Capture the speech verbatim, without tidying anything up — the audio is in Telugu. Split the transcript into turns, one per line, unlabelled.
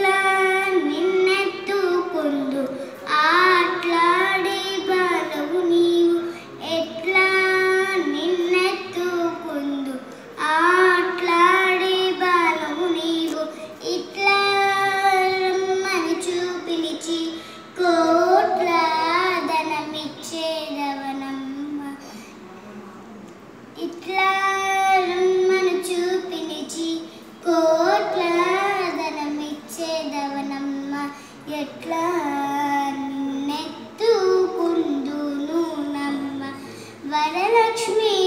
ఎట్లా నిన్నెత్తుకుందు ఆట్లాడే బాలవు నీవు ఎట్లా నిన్నెత్తుకుందు ఆట్లాడే బాలవు నీవు ఇట్లా రమ్మని చూపిలిచి కోట్ల ధనమిచ్చేదవనమ్మ ఇట్లా రమ్మని చూపిలిచి కోట్ల ధనమిచ్చేదవనమ్మ ఎట్లా నిన్నెత్తుకుందును నమ్మ వరలక్ష్మి